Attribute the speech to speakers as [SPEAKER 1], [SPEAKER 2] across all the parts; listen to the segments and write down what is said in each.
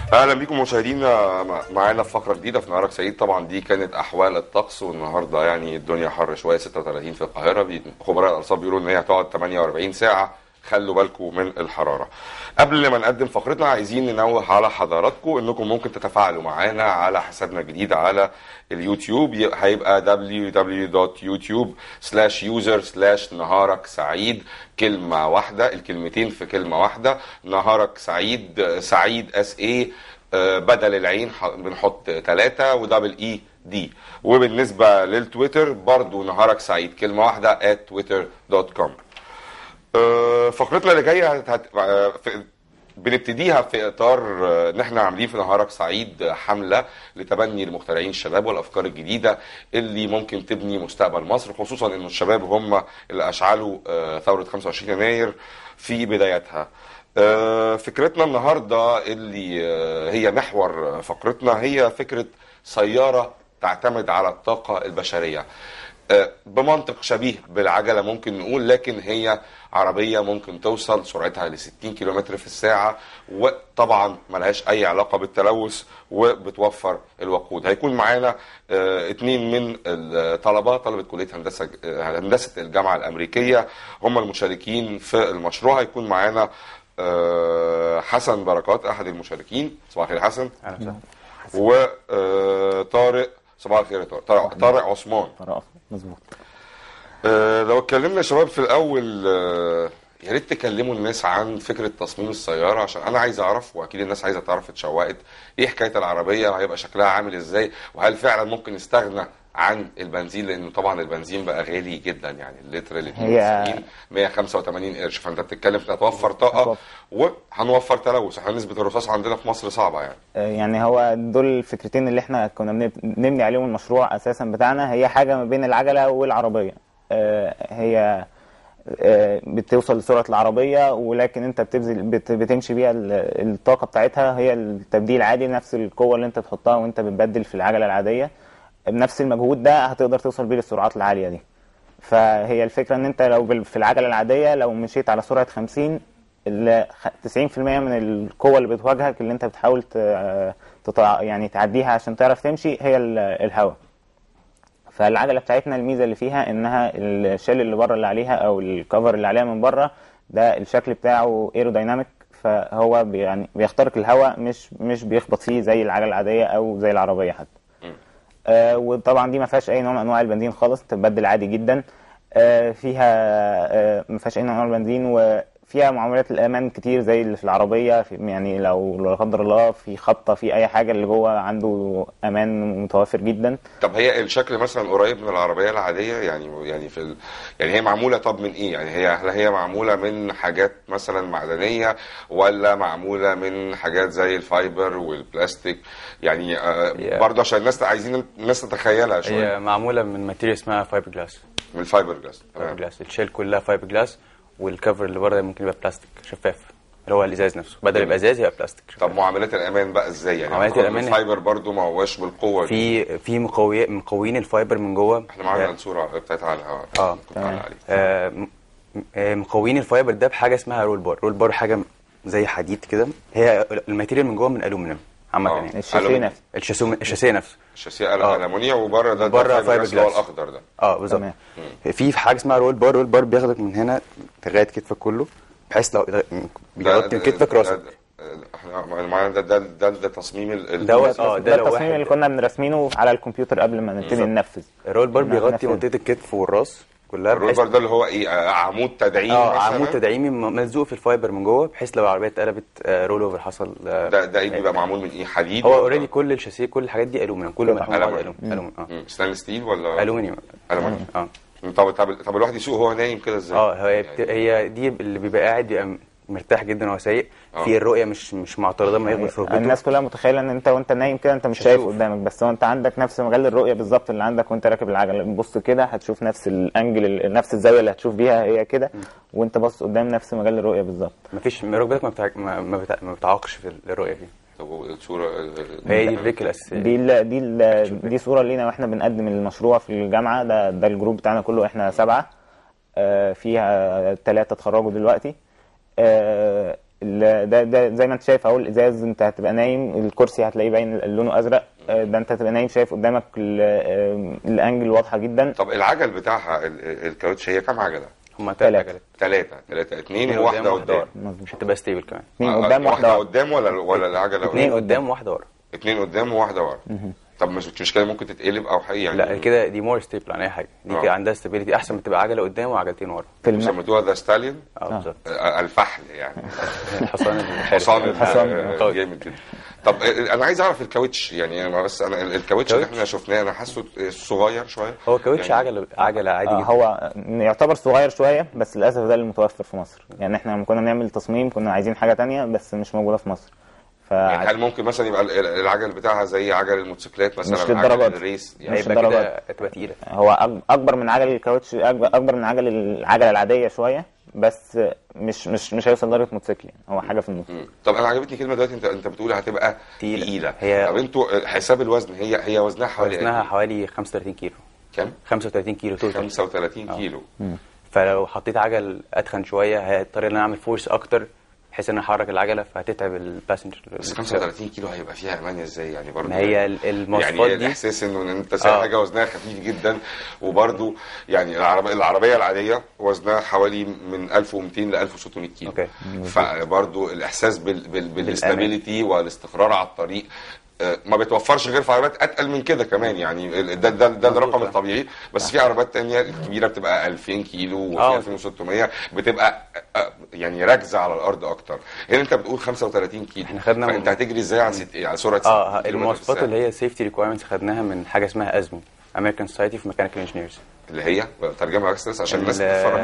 [SPEAKER 1] اهلا بيكم مشاهدينا معانا في فقره جديده في نهارك سعيد. طبعا دي كانت احوال الطقس، والنهارده يعني الدنيا حر شويه، 36 في القاهره. خبراء الارصاد بيقولوا ان هي هتقعد 48 ساعه. خلوا بالكم من الحراره. قبل ما نقدم فقرتنا عايزين ننوه على حضراتكم انكم ممكن تتفاعلوا معانا على حسابنا الجديد على اليوتيوب. هيبقى www.youtube/user/نهارك سعيد، كلمه واحده، الكلمتين في كلمه واحده. نهارك سعيد، سعيد SA، بدل العين بنحط 3 ودبل اي دي. وبالنسبه للتويتر برضو نهارك سعيد كلمه واحده @twitter.com. فقرتنا اللي جايه بنبتديها في اطار ان احنا عاملين في نهارك سعيد حمله لتبني المخترعين الشباب والافكار الجديده اللي ممكن تبني مستقبل مصر، خصوصا ان الشباب هم اللي اشعلوا ثوره 25 يناير في بدايتها. فكرتنا النهارده اللي هي محور فقرتنا هي فكره سياره تعتمد على الطاقه البشريه، بمنطق شبيه بالعجله ممكن نقول، لكن هي عربيه ممكن توصل سرعتها ل 60 كيلومتر في الساعه، وطبعا ملهاش اي علاقه بالتلوث وبتوفر الوقود. هيكون معانا اتنين من طلبه كليه هندسه الجامعه الامريكيه هم المشاركين في المشروع. هيكون معانا حسن بركات احد المشاركين. صباح الخير حسن.
[SPEAKER 2] اهلا
[SPEAKER 1] وطارق. صباح الخير يا طارق عثمان.
[SPEAKER 2] مظبوط.
[SPEAKER 1] لو اتكلمنا يا شباب في الاول، يا ريت تكلموا الناس عن فكره تصميم السياره، عشان انا عايز اعرف واكيد الناس عايزه تعرف اتشوقت ايه حكايه العربيه وهيبقى شكلها عامل ازاي، وهل فعلا ممكن نستغنى عن البنزين، لانه طبعا البنزين بقى غالي جدا، يعني اللتر ال 92 185 قرش، فانت بتتكلم في هتوفر طاقه وهنوفر تلوث. احنا نسبه الرصاص عندنا في مصر صعبه يعني.
[SPEAKER 2] يعني هو دول الفكرتين اللي احنا كنا بنبني عليهم المشروع اساسا بتاعنا. هي حاجه ما بين العجله والعربيه. هي بتوصل لسرعه العربيه، ولكن انت بتمشي بيها الطاقه بتاعتها هي التبديل عادي، نفس القوه اللي انت بتحطها وانت بتبدل في العجله العاديه، بنفس المجهود ده هتقدر توصل بيه للسرعات العاليه دي. فهي الفكره ان انت لو في العجله العاديه لو مشيت على سرعه 50، 90% من القوه اللي بتواجهك اللي انت بتحاول يعني تعديها عشان تعرف تمشي هي الهواء. فالعجله بتاعتنا الميزه اللي فيها انها الشيل اللي بره اللي عليها او الكفر اللي عليها من بره ده الشكل بتاعه ايرودايناميك، فهو يعني بيخترق الهواء، مش بيخبط فيه زي العجله العاديه او زي العربيه حتى. وطبعا دي ما فيهاش اي نوع من انواع البنزين خالص، تبدل عادي جدا. فيها ما فيهاش اي نوع من البنزين، وفيها معاملات الامان كتير زي اللي في العربيه. يعني لو لا قدر الله في خبطه في اي حاجه اللي جوه عنده امان متوفر جدا.
[SPEAKER 1] طب هي الشكل مثلا قريب من العربيه العاديه يعني يعني هي معموله طب من ايه؟ يعني هل هي معموله من حاجات مثلا معدنيه ولا معموله من حاجات زي الفايبر والبلاستيك؟ يعني برضه عشان عايزين الناس تتخيلها شويه.
[SPEAKER 3] هي معموله من ماتيريال اسمها فايبر جلاس.
[SPEAKER 1] من الفايبر جلاس.
[SPEAKER 3] فايبر جلاس، الشيل كلها فايبر جلاس، والكفر اللي بره ممكن يبقى بلاستيك شفاف اللي هو الازاز نفسه، بدل يبقى ازاز يبقى بلاستيك شفاف.
[SPEAKER 1] طب معاملات الامان بقى ازاي؟ يعني
[SPEAKER 3] معاملات الامان
[SPEAKER 1] الفايبر برضو ما هوش بالقوه
[SPEAKER 3] دي. في مقويين الفايبر من جوه.
[SPEAKER 1] احنا معانا الصوره بتاعتها على الهواء.
[SPEAKER 3] تمام. مقويين الفايبر ده بحاجه اسمها رول بار. رول بار حاجه زي حديد كده، هي الماتيريال من جوه من الومنيوم عامه. يعني الشاسيه نفسه
[SPEAKER 1] الشاسيه الومنيوم، وبره ده
[SPEAKER 3] فايبر جلاس
[SPEAKER 1] اللي هو الاخضر ده.
[SPEAKER 3] بالظبط. في حاجه اسمها رول بار. رول بار بياخدك من هنا لغايه كتفك كله، بحيث لو بيغطي كتفك راسك.
[SPEAKER 1] احنا معانا ده تصميم
[SPEAKER 2] ده التصميم اللي كنا بنرسمينه على الكمبيوتر قبل ما نبتدي ننفذ.
[SPEAKER 3] الرول بار بيغطي منطقه الكتف والراس كلها.
[SPEAKER 1] الرول بار ده اللي هو ايه؟ عمود تدعيمي مثلا؟
[SPEAKER 3] عمود تدعيمي ملزوق في الفايبر من جوه، بحيث لو العربيه اتقلبت رول اوفر حصل.
[SPEAKER 1] ده ايه بيبقى معمول من ايه؟ حديد؟
[SPEAKER 3] هو اوريدي كل الشاسيه كل الحاجات دي الومنيوم، كله ملحوم بعض الومنيوم.
[SPEAKER 1] ستانلس ستيل ولا
[SPEAKER 3] الومنيوم؟
[SPEAKER 1] طب الواحد يسوق وهو نايم كده ازاي؟
[SPEAKER 3] هي دي اللي بيبقى قاعد بيبقى مرتاح جدا وهو سايق. في الرؤيه مش معترضه ما يخبط في ركبته.
[SPEAKER 2] الناس كلها متخيله ان انت وانت نايم كده انت مش شايف قدامك، بس هو انت عندك نفس مجال الرؤيه بالظبط اللي عندك وانت راكب العجله. بص كده هتشوف نفس الانجل، نفس الزاويه اللي هتشوف بيها هي كده، وانت باص قدام نفس مجال الرؤيه بالظبط.
[SPEAKER 3] مفيش ركبتك ما بتعاقش في الرؤيه دي.
[SPEAKER 1] طب الصوره
[SPEAKER 3] هي دي الفكره الاساسيه.
[SPEAKER 2] دي صوره لينا واحنا بنقدم المشروع في الجامعه. ده الجروب بتاعنا كله، احنا 7، فيها 3 اتخرجوا دلوقتي. ده زي ما انت شايف اهو، الازاز انت هتبقى نايم، الكرسي هتلاقيه باين لونه ازرق، ده انت هتبقى نايم شايف قدامك الانجل واضحه جدا.
[SPEAKER 1] طب العجل بتاعها الكاوتش هي كام عجله؟
[SPEAKER 3] هما 3 عجلات.
[SPEAKER 1] 3 2 وواحده قدام
[SPEAKER 3] عشان تبقى ستيبل كمان.
[SPEAKER 2] 2 قدام
[SPEAKER 1] واحده قدام ولا العجله
[SPEAKER 3] 2 قدام وواحده ورا.
[SPEAKER 1] 2 قدام وواحده ورا. طب مش كده ممكن تتقلب او حاجه يعني؟
[SPEAKER 3] لا كده دي مور ستيبل عن اي حاجه، دي كده عندها ستابيليتي احسن من تبقى عجله قدام وعجلتين ورا.
[SPEAKER 1] سميتوها ذا ستاليون.
[SPEAKER 3] بالظبط.
[SPEAKER 1] الفحل يعني.
[SPEAKER 3] الحصان
[SPEAKER 1] جامد جدا. طب انا عايز اعرف الكاوتش يعني، انا الكاوتش اللي احنا شفناه انا حاسه صغير شويه.
[SPEAKER 3] هو كاوتش يعني عجله عادي جدا.
[SPEAKER 2] هو يعتبر صغير شويه، بس للاسف ده اللي متوفر في مصر. يعني احنا لما كنا بنعمل تصميم كنا عايزين حاجه تانية بس مش موجوده في مصر.
[SPEAKER 1] يعني هل ممكن مثلا يبقى العجل بتاعها زي عجل الموتوسيكلات مثلا؟
[SPEAKER 2] مش للدرجه دي
[SPEAKER 1] الريس
[SPEAKER 2] يعني، مش للدرجه
[SPEAKER 3] تبقى تقيله.
[SPEAKER 2] هو اكبر من عجل الكاوتش، اكبر من العجله العاديه شويه، بس مش هيوصل لدرجه موتوسيكل يعني، هو حاجه في النص.
[SPEAKER 1] طب انا عجبتني كلمه دلوقتي انت بتقول هتبقى تقيله. طب انتوا حساب الوزن، هي وزنها
[SPEAKER 3] حوالي 35 كيلو.
[SPEAKER 1] كام؟
[SPEAKER 3] 35 كيلو.
[SPEAKER 1] 35 كيلو.
[SPEAKER 3] فلو حطيت عجل اتخن شويه هضطر ان انا اعمل فورس اكتر بحيث ان احرك العجله فهتتعب الباسنجر.
[SPEAKER 1] بس 35 كيلو هيبقى فيها امان ازاي يعني؟ برضه
[SPEAKER 3] هي المواصفات
[SPEAKER 1] يعني
[SPEAKER 3] دي
[SPEAKER 1] الاحساس انه انت سايق حاجه وزنها خفيف جدا، وبرضه يعني العربيه العاديه وزنها حوالي من 1200 ل 1600 كيلو.
[SPEAKER 3] اوكي.
[SPEAKER 1] فبرضه الاحساس بالاستابيليتي والاستقرار على الطريق ما بيتوفرش غير في عربيات اتقل من كده كمان يعني. ده الرقم الطبيعي. بس في عربيات تانية الكبيره بتبقى 2000 كيلو وفي 2600 بتبقى يعني راكزه على الارض اكتر. هنا انت بتقول 35 كيلو،
[SPEAKER 3] احنا خدنا
[SPEAKER 1] فانت هتجري ازاي على سرعه
[SPEAKER 3] المواصفات اللي هي سيفتي ريكويرمنتس خدناها من حاجه اسمها ازمو، American Society for Mechanical Engineers،
[SPEAKER 1] اللي هي ترجمه بس عشان الناس تتفرج.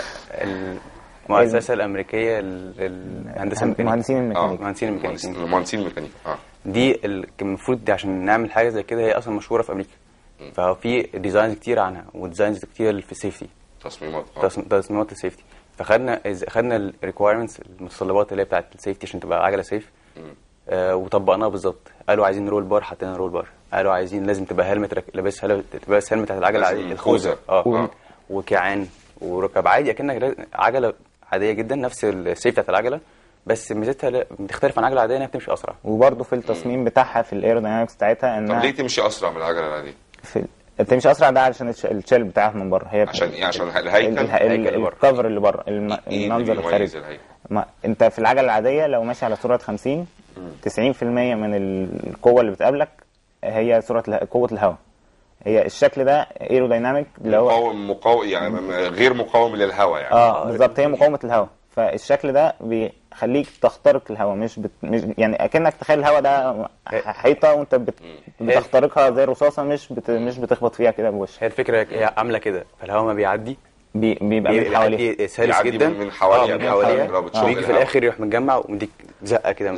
[SPEAKER 3] المؤسسه الامريكيه للهندسه الميكانيكيه.
[SPEAKER 1] المهندسين الميكانيكا
[SPEAKER 3] دي المفروض دي عشان نعمل حاجه زي كده، هي اصلا مشهوره في امريكا. ففي ديزاينز كتير عنها وديزاينز كتير في السيفتي، تصميمات السيفتي. فخدنا الريكويرمنتس، المتطلبات اللي هي بتاعت السيفتي عشان تبقى عجله سيف، وطبقناها بالظبط. قالوا عايزين رول بار، حطينا رول بار. قالوا عايزين لازم تبقى هيلمت لابس هيلمت بتاعت العجله العاديه الخوذه، وكيعان وركب عادي اكنك عجله عاديه جدا، نفس السيف بتاعت العجله، بس ميزتها بتختلف عن العجله العاديه انها بتمشي اسرع.
[SPEAKER 2] وبرده في التصميم بتاعها في الايروداينامكس بتاعتها انها
[SPEAKER 1] طب ليه تمشي اسرع من العجله العاديه؟
[SPEAKER 2] تمشي اسرع ده علشان الشيل بتاعها من بره. هي
[SPEAKER 1] عشان ايه؟ عشان الهيكل
[SPEAKER 2] الكفر اللي بره، المنظر الخارجي. انت في العجله العاديه لو ماشي على سرعه 50 90% من القوه اللي بتقابلك هي قوه الهواء. هي الشكل ده ايرودايناميك اللي هو
[SPEAKER 1] مقاوم يعني غير مقاوم للهواء يعني.
[SPEAKER 2] بالظبط، هي مقاومه الهواء. فالشكل ده بيخليك تخترق الهواء، مش يعني اكنك تخيل الهواء ده حيطه وانت بتخترقها زي الرصاصه، مش بتخبط فيها كده بوشك.
[SPEAKER 3] هي الفكره هي عامله كده، فالهواء ما بيعدي
[SPEAKER 2] بيبقى من حواليه
[SPEAKER 3] سلس جدا
[SPEAKER 1] من حواليها
[SPEAKER 3] بيجي في الاخر يروح متجمع ومديك زقه كده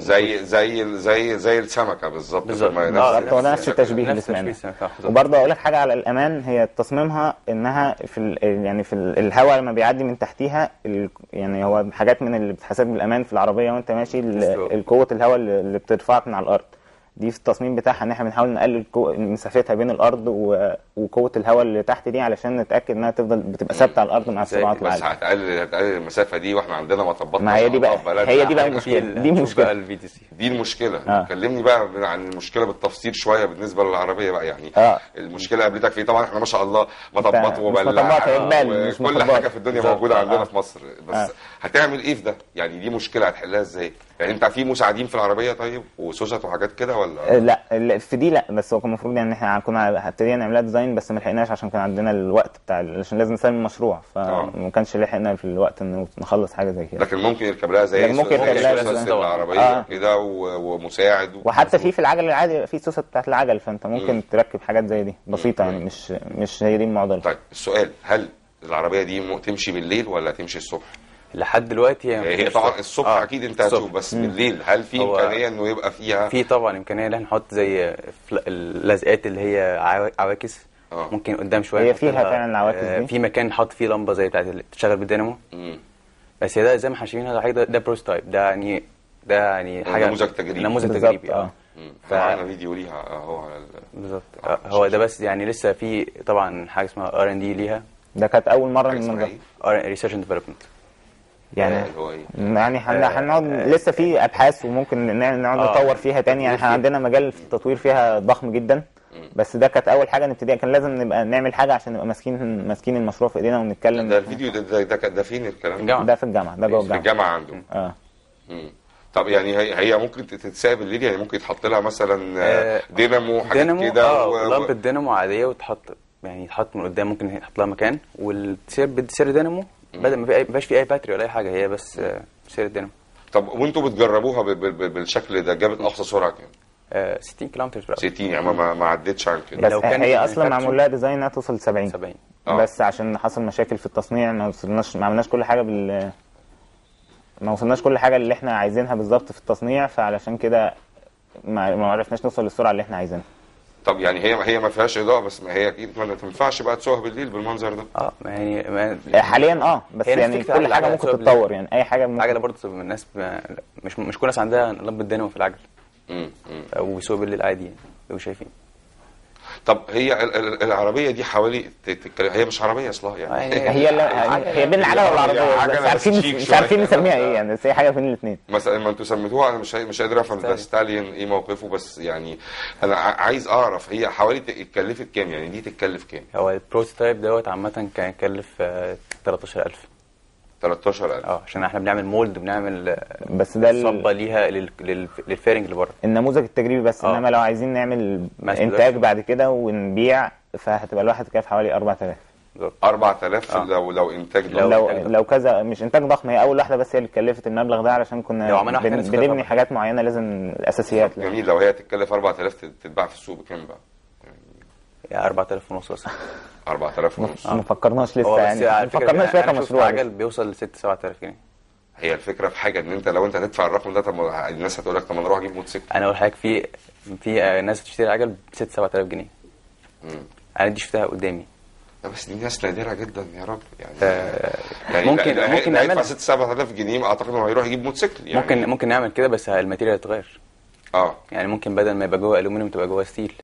[SPEAKER 1] زي السمكه بالظبط.
[SPEAKER 2] هو نفس التشبيه اللي سمعناه. وبرضه اقول لك حاجه على الامان، هي تصميمها انها يعني في الهواء لما بيعدي من تحتيها يعني هو حاجات من اللي بتحسب بالامان في العربيه وانت ماشي، قوه الهواء اللي بترفعك من على الارض دي في التصميم بتاعها، ان احنا بنحاول نقلل مسافتها بين الارض وقوه الهواء اللي تحت دي علشان نتاكد انها بتبقى ثابته على الارض مع السرعات العاليه.
[SPEAKER 1] بس هتقلل المسافه دي واحنا عندنا مطبات.
[SPEAKER 2] ما هي دي بقى المشكله.
[SPEAKER 1] دي المشكله. كلمني بقى عن المشكله بالتفصيل شويه بالنسبه للعربيه بقى يعني. المشكله قابلتك في طبعا احنا ما شاء الله مطبات وبلاعه وكل حاجه في الدنيا موجوده عندنا في مصر، بس هتعمل ايه في ده يعني؟ دي مشكله هتحلها ازاي يعني؟ انت في مساعدين في العربيه طيب وسوست وحاجات كده ولا
[SPEAKER 2] لا في دي لا، بس هو كان المفروض يعني احنا كنا ابتدينا نعملها ديزاين بس ما لحقناش عشان كان عندنا الوقت بتاع عشان لازم نسلم المشروع، فما كانش لحقنا في الوقت انه نخلص حاجه زي كده.
[SPEAKER 1] لكن ممكن يركب لها زي العربيه كده ومساعد
[SPEAKER 2] وحتى في العجل العادي في سوست بتاعت العجل، فانت ممكن تركب حاجات زي دي بسيطه يعني، مش هي دي المعضله.
[SPEAKER 1] طيب السؤال، هل العربيه دي تمشي بالليل ولا تمشي الصبح؟
[SPEAKER 3] لحد دلوقتي
[SPEAKER 1] هي طبعا الصبح اكيد انت هتشوف، بس بالليل هل في امكانيه انه يبقى فيها؟
[SPEAKER 3] في طبعا امكانيه ان احنا نحط زي اللزقات اللي هي عواكس ممكن قدام شويه.
[SPEAKER 2] هي فيها فعلا العواكس دي.
[SPEAKER 3] في مكان نحط فيه لمبه زي بتاعت اللي بتشتغل بالدينامو. بس ده زي ما احنا شايفين ده بروتوتايب، ده يعني حاجه نموذج تجريبي.
[SPEAKER 1] فمعانا فيديو ليها اهو على
[SPEAKER 3] بالظبط. هو ده بس يعني لسه في طبعا حاجه اسمها R&D ليها.
[SPEAKER 2] ده كانت اول مره من
[SPEAKER 3] ريسيرش اند ديفلوبمنت.
[SPEAKER 2] يعني
[SPEAKER 1] اللي هو ايه؟
[SPEAKER 2] يعني هنقعد لسه في ابحاث وممكن نقعد نطور فيها تاني. يعني احنا عندنا مجال في التطوير فيها ضخم جدا، بس ده كانت اول حاجه نبتديها. كان لازم نبقى نعمل حاجه عشان نبقى ماسكين المشروع في ايدينا ونتكلم.
[SPEAKER 1] ده الفيديو ده فين الكلام ده؟
[SPEAKER 2] ده في الجامعه، ده جوه
[SPEAKER 1] في الجامعه عندهم. طب يعني هي ممكن تتساب بالليل، يعني ممكن يتحط لها مثلا دينامو حاجات كده
[SPEAKER 3] لمبه دينامو عاديه وتحط، يعني يتحط من قدام، ممكن يتحط لها مكان وتسير دينامو بدل ما يبقاش في اي باتري ولا اي حاجه، هي بس تسير الدينامو.
[SPEAKER 1] طب وانتوا بتجربوها بالشكل ده جابت اقصى سرعه كام؟
[SPEAKER 3] 60 كيلومتر في
[SPEAKER 1] 60 يعني ما عدتش عن كده.
[SPEAKER 2] بس هي اصلا معمول لها ديزاين انها توصل ل 70. بس عشان حصل مشاكل في التصنيع ما عملناش كل حاجه ما وصلناش كل حاجه اللي احنا عايزينها بالظبط في التصنيع، فعلشان كده ما عرفناش نوصل للسرعه اللي احنا عايزينها.
[SPEAKER 1] طب يعني هي ما فيهاش اضاءه، بس ما هي اكيد ما تنفعش بقى تسوقها بالليل بالمنظر ده.
[SPEAKER 3] يعني
[SPEAKER 2] حاليا بس يعني كل حاجه ممكن تتطور، يعني اي حاجه ممكن.
[SPEAKER 3] العجله برضه الناس مش كل الناس عندها لمبه دينامو في العجل، وبيسوق بالليل عادي يعني لو شايفين.
[SPEAKER 1] طب هي العربيه دي حوالي هي مش عربيه اصلها يعني
[SPEAKER 2] هي بين العجله والعربيه، مش عارفين نسميها ايه يعني، بس هي حاجه بين الاثنين.
[SPEAKER 1] مثلا ما انتوا سميتوها، انا مش قادر افهم ده ستاليون ايه موقفه، بس يعني انا عايز اعرف هي حوالي اتكلفت كام، يعني دي تتكلف كام؟
[SPEAKER 3] هو البروتوتايب دوت عامه كان يكلف 13000.
[SPEAKER 1] 13000
[SPEAKER 3] عشان احنا بنعمل مولد وبنعمل
[SPEAKER 2] بس ده
[SPEAKER 3] صبه ليها للفيرنج اللي بره،
[SPEAKER 2] النموذج التجريبي بس. انما لو عايزين نعمل انتاج بعد كده ونبيع، فهتبقى الواحد كاف حوالي 4000.
[SPEAKER 1] 4000 لو انتاج ضخم.
[SPEAKER 2] لو كذا مش انتاج ضخم، هي اول واحده بس هي اللي اتكلفت المبلغ ده، علشان كنا بنبني حاجات معينه لازم الاساسيات.
[SPEAKER 1] جميل. لو هي تتكلف 4000 تتباع في السوق بكام بقى؟
[SPEAKER 3] يعني 4000 ونص اصلا.
[SPEAKER 1] 4000 ونص
[SPEAKER 2] ما فكرناش لسه يعني، ما فكرناش فيها كمشروع.
[SPEAKER 3] العجل بيوصل ل 6-7000 جنيه.
[SPEAKER 1] هي الفكره في حاجه ان انت لو انت هتدفع الرقم ده، طب الناس هتقول لك طب ما نروح اجيب موتوسيكل.
[SPEAKER 3] انا اقول لحضرتك في ناس بتشتري عجل ب 6-7000 جنيه. انا دي شفتها قدامي.
[SPEAKER 1] بس دي ناس نادره جدا يا راجل يعني
[SPEAKER 3] ممكن نعمل
[SPEAKER 1] 6-7000 جنيه، اعتقد انه هيروح يجيب موتوسيكل يعني.
[SPEAKER 3] ممكن نعمل كده، بس الماتيريال هتتغير. يعني ممكن بدل ما يبقى جوه الومنيوم تبقى جوه ستيل.